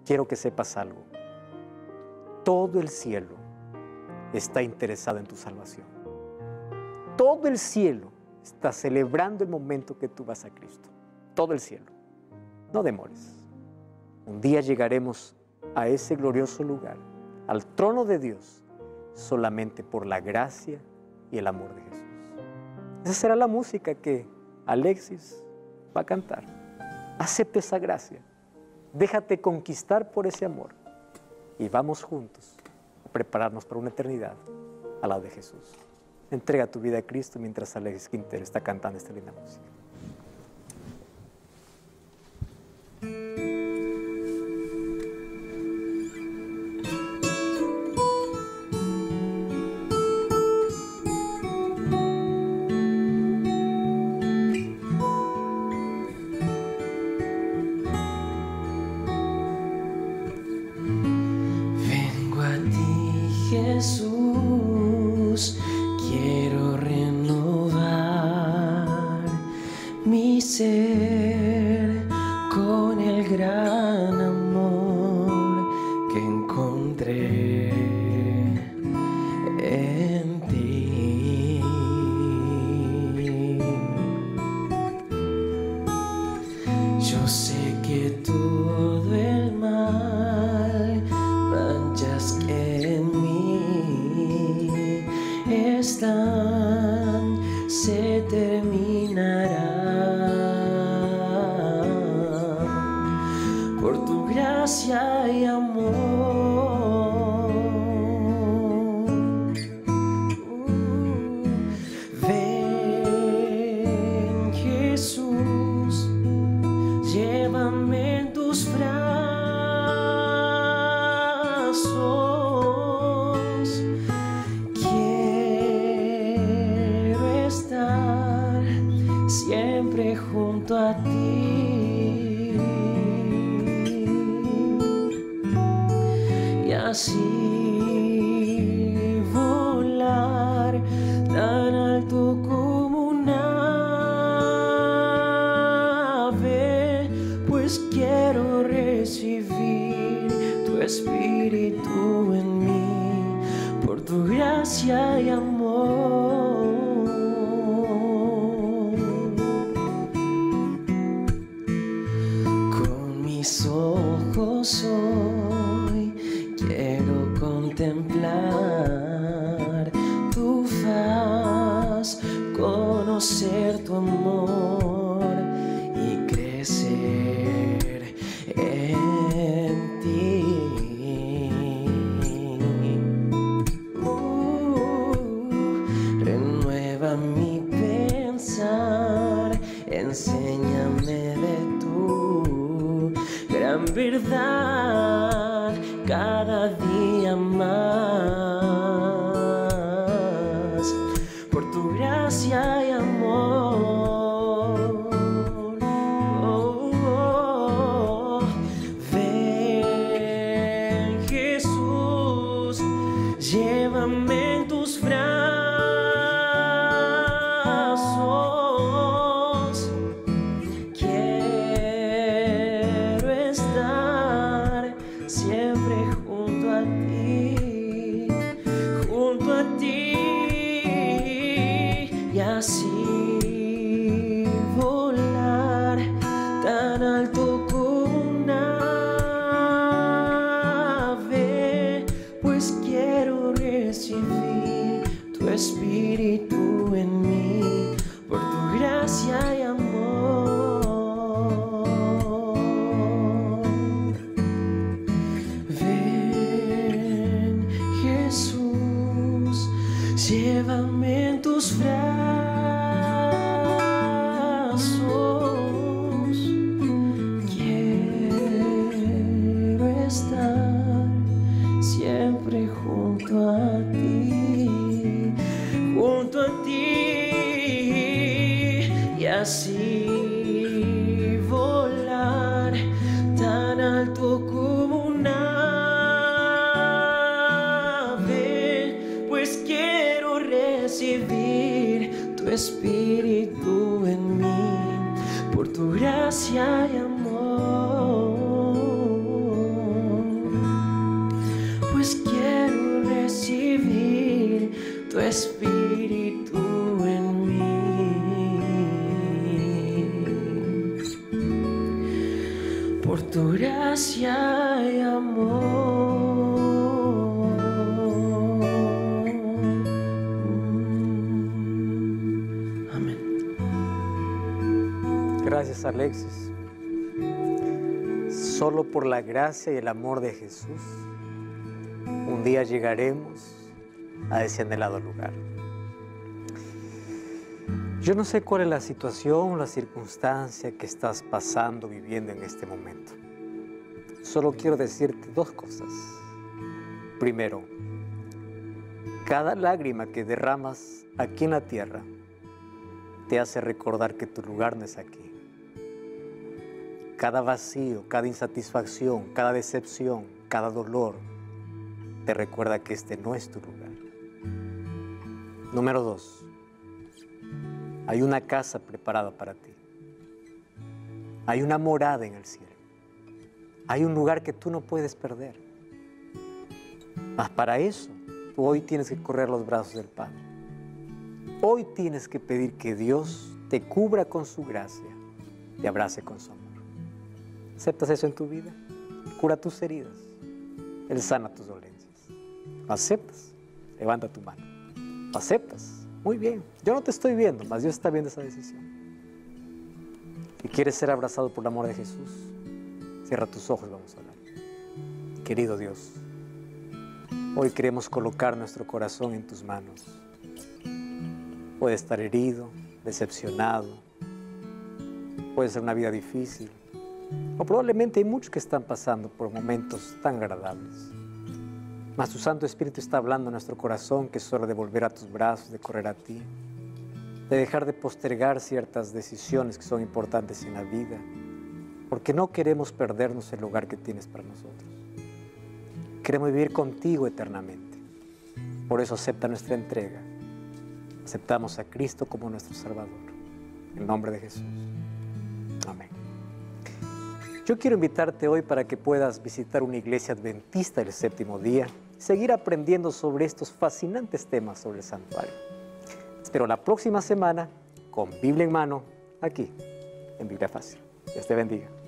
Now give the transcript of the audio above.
quiero que sepas algo. Todo el cielo está interesado en tu salvación. Todo el cielo está celebrando el momento que tú vas a Cristo. Todo el cielo. No demores. Un día llegaremos a ese glorioso lugar, al trono de Dios, solamente por la gracia y el amor de Jesús. Esa será la música que Alexis va a cantar. Acepta esa gracia. Déjate conquistar por ese amor. Y vamos juntos a prepararnos para una eternidad al lado de Jesús. Entrega tu vida a Cristo mientras Alexis Quintero está cantando esta linda música. Jesús, quiero renovar mi ser con el gran amor que encontré en ti. Yo sé que todo el mal, manchas que en mí están, se terminarán por tu gracia y amor. Ven, Jesús, llévame en tus brazos. Quiero estar siempre junto a ti y así volar tan alto como un ave, pues quiero recibir tu espíritu en mí por tu gracia y amor. Con mis ojos hoy quiero contemplar tu faz, conocer tu amor y crecer en ti. Renueva mi pensar, enséñame de tu gran verdad cada día más, por tu gracia y amor. Oh, oh, oh. Ven, Jesús, llévame en tus brazos. Quiero estar siempre junto a ti y así volar tan alto como un ave, pues quiero recibir tu espíritu en mí por tu gracia y amor. Ven, Jesús, llévame en tus brazos. Quiero estar siempre junto a ti y así volar tan alto como un ave, pues quiero recibir tu espíritu en mí por tu gracia y amor. pues quiero recibir tu espíritu en mí. Por tu gracia y amor. Gracias, Alexis. Solo por la gracia y el amor de Jesús, un día llegaremos a ese anhelado lugar. Yo no sé cuál es la situación, la circunstancia que estás pasando, viviendo en este momento. Solo quiero decirte dos cosas. Primero, cada lágrima que derramas aquí en la tierra te hace recordar que tu lugar no es aquí. Cada vacío, cada insatisfacción, cada decepción, cada dolor, te recuerda que este no es tu lugar. Número 2, hay una casa preparada para ti. Hay una morada en el cielo. Hay un lugar que tú no puedes perder. Mas para eso, tú hoy tienes que correr los brazos del Padre. Hoy tienes que pedir que Dios te cubra con su gracia y abrace con su amor. ¿Aceptas eso en tu vida? Cura tus heridas. Él sana tus dolencias. ¿Lo aceptas? Levanta tu mano. ¿Lo aceptas? Muy bien. Yo no te estoy viendo, mas Dios está viendo esa decisión. ¿Y quieres ser abrazado por el amor de Jesús? Cierra tus ojos, vamos a hablar. Querido Dios, hoy queremos colocar nuestro corazón en tus manos. Puede estar herido, decepcionado, puede ser una vida difícil, o probablemente hay muchos que están pasando por momentos tan agradables. Mas tu Santo Espíritu está hablando a nuestro corazón que es hora de volver a tus brazos, de correr a ti, de dejar de postergar ciertas decisiones que son importantes en la vida, porque no queremos perdernos el lugar que tienes para nosotros. Queremos vivir contigo eternamente. Por eso acepta nuestra entrega. Aceptamos a Cristo como nuestro Salvador. En el nombre de Jesús. Amén. Yo quiero invitarte hoy para que puedas visitar una iglesia adventista del séptimo día y seguir aprendiendo sobre estos fascinantes temas sobre el santuario. Espero la próxima semana con Biblia en mano, aquí en Biblia Fácil. Dios te bendiga.